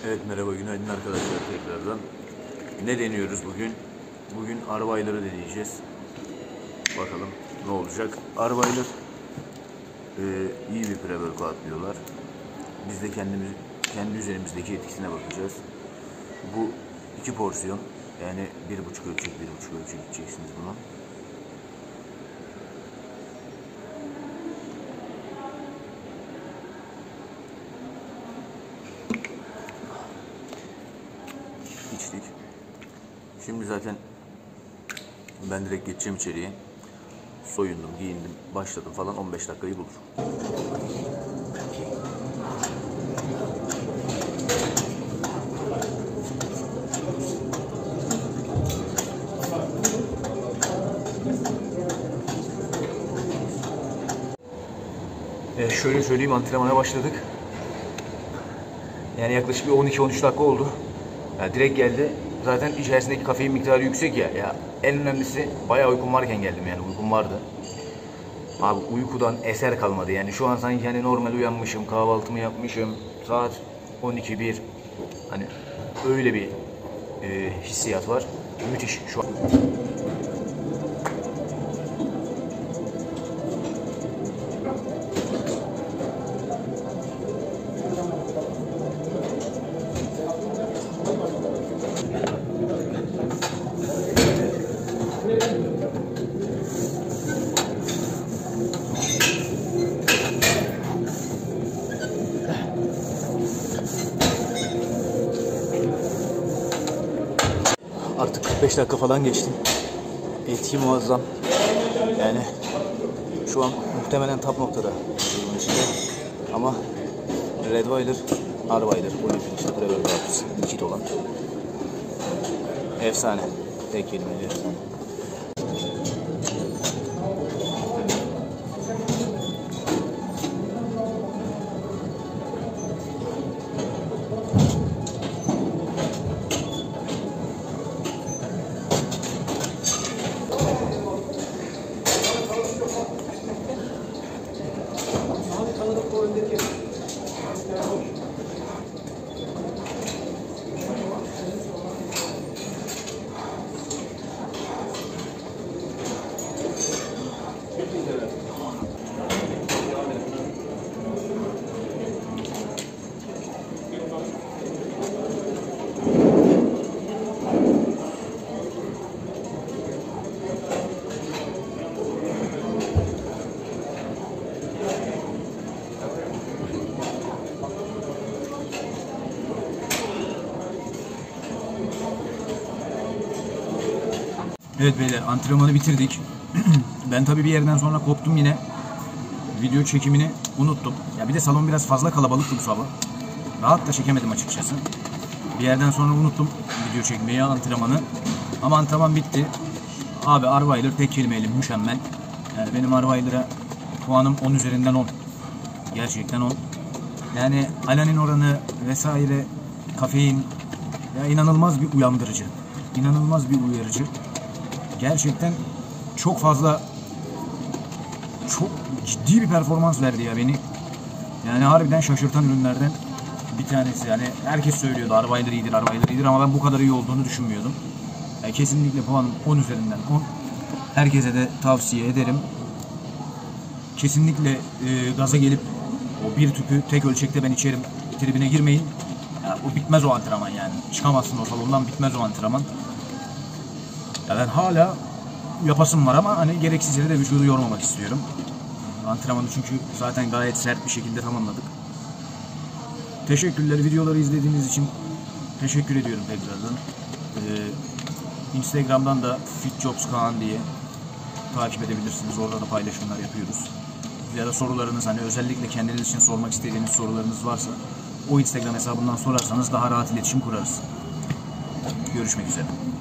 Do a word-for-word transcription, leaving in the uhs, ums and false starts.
Evet, merhaba, günaydın arkadaşlar tekrardan. Ne deniyoruz bugün? Bugün Arbaylar'ı deneyeceğiz. Bakalım ne olacak. Arbaylar e, iyi bir pre-workout diyorlar. Biz de kendimiz, kendi üzerimizdeki etkisine bakacağız. Bu iki porsiyon, yani bir buçuk ölçek bir buçuk ölçek içeceksiniz bunu. İçtik. Şimdi zaten ben direkt geçeceğim içeriye. Soyundum, giyindim, başladım falan, on beş dakikayı bulur. E şöyle söyleyeyim, antrenmana başladık. Yani yaklaşık bir on iki on üç dakika oldu. Yani direkt geldi. Zaten içerisindeki kafein miktarı yüksek ya. Ya en önemlisi, bayağı uykum varken geldim, yani uykum vardı. Abi uykudan eser kalmadı. Yani şu an sanki hani normal uyanmışım, kahvaltımı yapmışım. Saat on iki bir. Hani öyle bir e, hissiyat var. Müthiş şu an. Artık kırk beş dakika falan geçti. Etki muazzam. Yani şu an muhtemelen top noktada. Ama Redweiler, Arbaylar, bu ülkenin işte pre-workout kit olan. Efsane. Tek kelimeyle efsane. Evet beyler, antrenmanı bitirdik. Ben tabii bir yerden sonra koptum yine. Video çekimini unuttum. Ya bir de salon biraz fazla kalabalıktı bu sabah. Rahat da çekemedim açıkçası. Bir yerden sonra unuttum video çekmeyi, antrenmanı. Ama antrenman bitti. Abi Arbaylar tek kelimeyle mükemmel. Yani benim Arbaylar'a puanım on üzerinden on. Gerçekten on. Yani alanin oranı vesaire, kafein, ya inanılmaz bir uyandırıcı. İnanılmaz bir uyarıcı. Gerçekten çok fazla, çok ciddi bir performans verdi ya beni. Yani harbiden şaşırtan ürünlerden bir tanesi. Yani herkes söylüyordu Arbaylar iyidir, Arbaylar iyidir, ama ben bu kadar iyi olduğunu düşünmüyordum. Yani kesinlikle puanım on üzerinden on. Herkese de tavsiye ederim. Kesinlikle e, gaza gelip o bir tüpü tek ölçekte ben içerim tribine girmeyin. Yani o bitmez o antrenman yani. Çıkamazsın o salondan, bitmez o antrenman. Ya ben hala yapasım var ama hani gereksiz yere de vücudu yormamak istiyorum. Antrenmanı çünkü zaten gayet sert bir şekilde tamamladık. Teşekkürler, videoları izlediğiniz için teşekkür ediyorum tekrardan. Ee, Instagram'dan da fitjobskaan diye takip edebilirsiniz. Orada da paylaşımlar yapıyoruz. Ya da sorularınız, hani özellikle kendiniz için sormak istediğiniz sorularınız varsa o Instagram hesabından sorarsanız daha rahat iletişim kurarız. Görüşmek üzere.